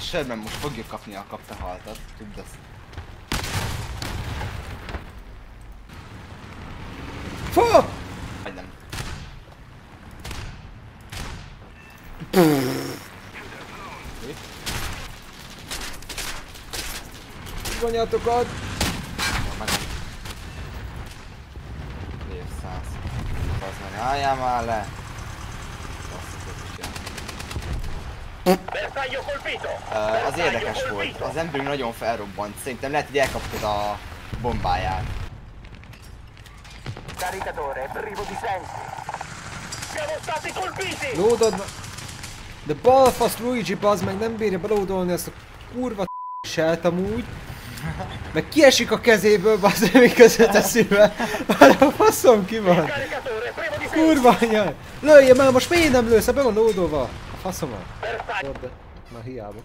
sörben most fogjuk kapni a kapta haltat, tudd azt. Fa! Vagy nem. Vonjátokat! Év 100. Az meg álljál már le! Az érdekes volt. Az emberünk nagyon felrobbant. Szerintem lehet, hogy elkaptad a bombáját. Lódod! De balfasz Luigi bazd meg nem bírja belódolni azt a kurva selt amúgy. Meg kiesik a kezéből bazd meg miközben teszi be. Már a faszom ki van. Kurva anyaj! Lője már, most miért nem lősz? Be van lódolva. A faszomat. De már hiába.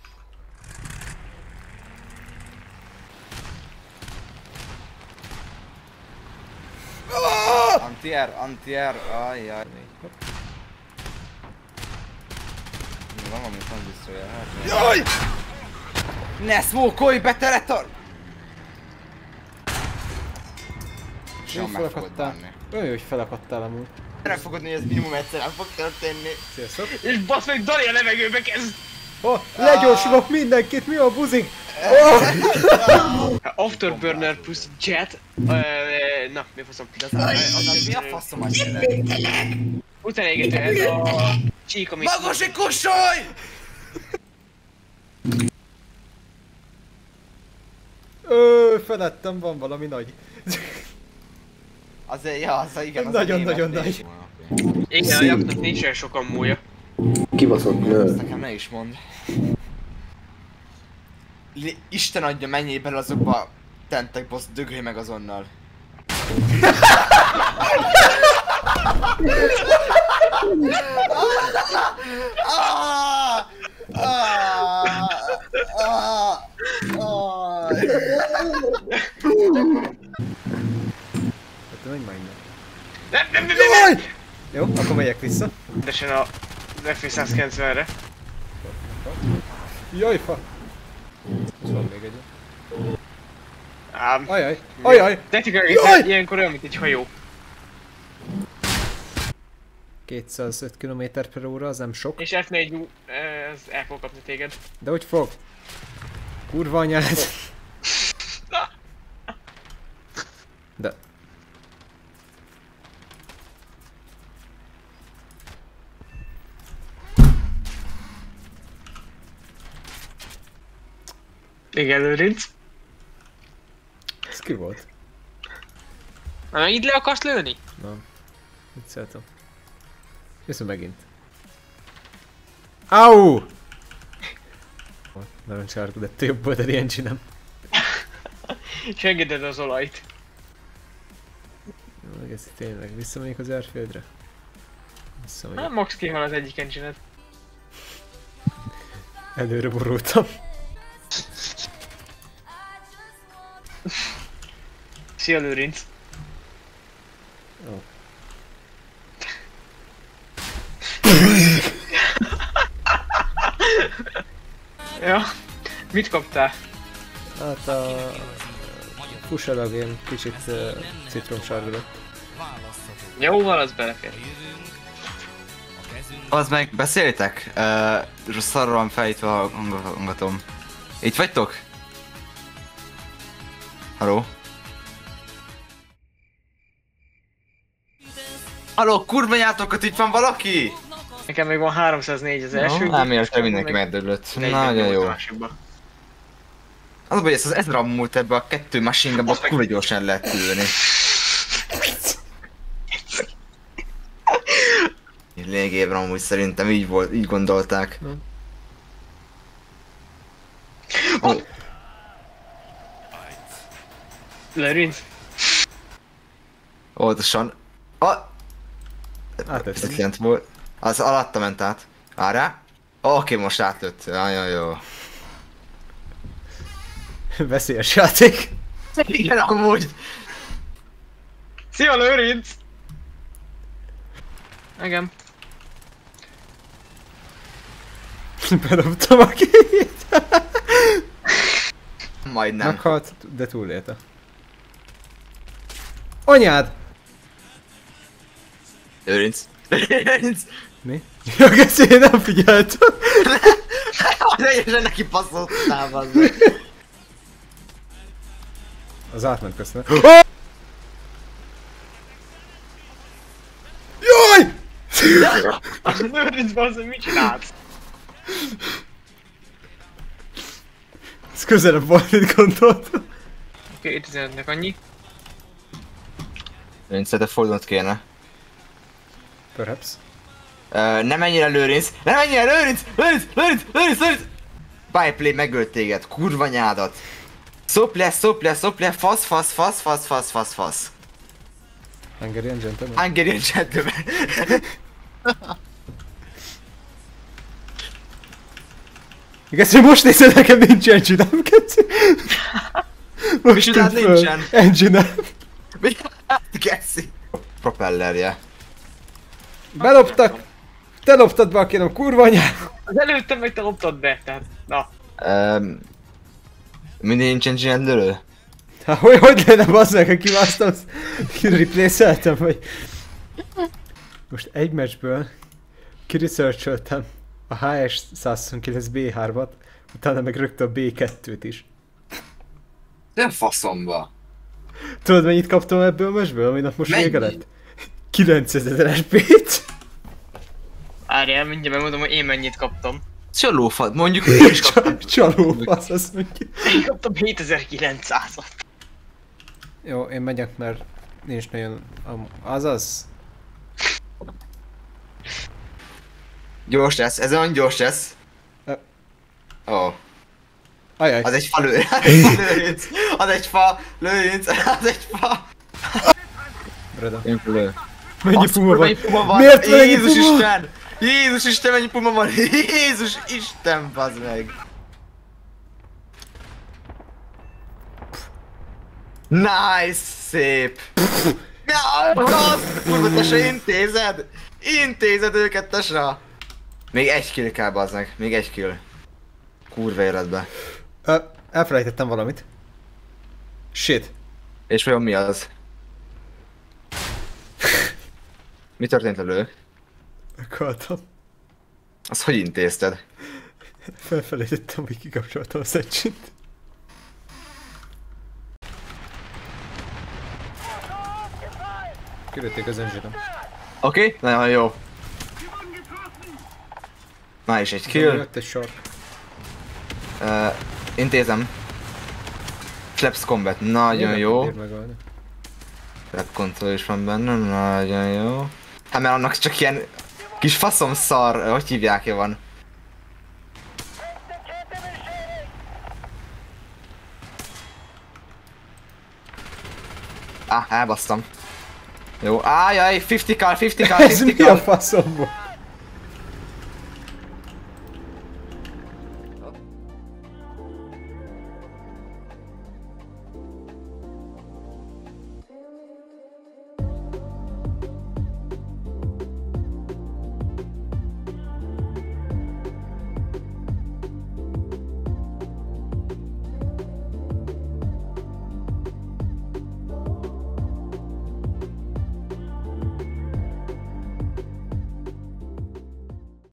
Antier, ajjaj. Van valami tranzisztorja, hát... Jaj! Ne smokolj be, te retar! Úgy felakadtál. Olyan jó, hogy felakadtál amúgy. Nem fogod, hogy ez minimum egyszer nem fog történni. Sziasztok! És basz meg Dani a levegőbe kezd! Oh, legyorsulok mindenkit, mi a buzik? Afterburner plusz jet. Na, mi faszom? Mi a faszomat jelent? Utánégető ez a csík, amit... Magosi kussolj! Felettem van valami nagy. Azért, ja, az igen, az nagyon nagy. Igen, a jaknak nincsen sokan múlja. Kibaszott nő. Ezt nekem ne is mondd. Isten adja, menjél bele azokba tentek, boss, dögölj meg azonnal. Hát menj már innen. Nem! Jó, akkor megyek vissza. Rendesen a F190-re. Jaj, fa! Ez van még egy. Ám... Ajaj! Ajaj! Technikailag ilyenkor olyan, mint egy hajó. 205 km/h, az nem sok. És F4 ez el fog kapni téged. De hogy fog? Kurva anyád! De... Igen, Lőrinc. Ez ki volt? Na, így le akarsz lőni? Nem. Vicceltem. Viszont megint. Au! Nagyon csárgó, de te jobb oldali ilyen csinálom. És engeded az olajt. Meg ez tényleg, visszamegyek az Airfieldre? Nem max kihal az egyik engine-et. Előre borultam. Szia Lőrinc! Oh. Ja, mit kaptál? Hát a... fuselagén kicsit citromsárga lett. Jó van, az belefér. Az meg, beszéltek? Szarra van fejtve a hangatom. Itt vagytok? Halló? Halló, kurva nyátokat, itt van valaki? Nekem még van 304 az első. Nem értem, mindenki megdöglött. Nagyon jó. Az, hogy ezt az 1000 múlt ebbe a 2 machine gunba, kurva gyorsan lehet küldeni. Lényegében amúgy szerintem így volt, így gondolták. Lőrinc. Óvatosan. Ez lent volt. Az alatta ment át. Várjál. Oké, most átlőtt. Nagyon jó. Veszélyes játék. Igen, amúgy. Szia Lőrinc! Igen. Bedobtam a két. Majdnem. Meghalt, de túlélte. Anyád! Lőrinc. Lőrinc. Mi? Ja, geci, én nem figyeltem. Teljesen neki passzoltál, bazd. Az átment köszönöm. Oh! Jaj! Lőrinc, bazdmeg, mit csinálsz? Ez közelebb volt, mint gondoltam. Oké, 15-nek annyi. Lőrinc, te fordulnod kéne. Perhaps. Nem menjél Lőrinc! Nem menjél Lőrinc! Lőrinc! Lőrinc! Lőrinc! Lőrinc! Byplay megölt téged, kurva nyádat! Szoplja, fasz! Hungarian gentleman. Hungarian gentleman. Geci, most nézed, nekem nincs engine, nem geci? Most Micsodád tűnt föl. nincsen? Engine. Geci. Propellerje. Beloptak! Te loptad be, kérem, kurva anyád! Az előttem meg te loptad be, tehát... Na. Mindig nincs engine lőlő? Hát hogy lenne bazzeg, ha kiválasztom, replace-eltem, vagy... Most egy meccsből kiresearcholtam a HS-129 B3-at, utána meg rögtön a B2-t is. Nem faszomba. Tudod mennyit kaptam ebből a meccsből, ami nap most Mennyi? vége lett? 9000 SP-t! Várjál, mindjárt megmondom, hogy én mennyit kaptam. Csalófad, mondjuk én is kaptam. Csalófasz, azt mondja. Én kaptam 7900-at. Jó, én megyek, mert nincs nagyon... Azaz? Gyors lesz, ez olyan gyors lesz. Ó. Ajaj. Az egy fa Lőrinc. Az egy fa Lőrinc. Az egy fa. Breda. Én lő. Mennyi puma van? van? Miért mennyi Jézus puma? Isten! Jézus Isten, mennyi puma van! Jézus Isten, bazd meg! Nice! Szép! Ja, az! Kurva, te se intézed! Intézed őket, te se! Még egy kill kell, bazd meg. Még egy kill. Kurva életbe. Elfelejtettem valamit. Shit. És vajon mi az? Mi történt elő? Meghaltam. Azt hogy intézted? Felfelejtettem, hogy kikapcsoltam a szedcsint. Kilőtték az engine-em. Oké, nagyon jó. Már is egy kill. Jött egy sor. Intézem. Flaps Combat, nagyon jó. Megölni. Flap Control is van benne, nagyon jó. Hát mert annak csak ilyen kis faszom szar, hogy hívják van. Elbasztam. Jó, ájjaj, 50 kal, 50 kal, Ez 50 mi a kal. faszom volt?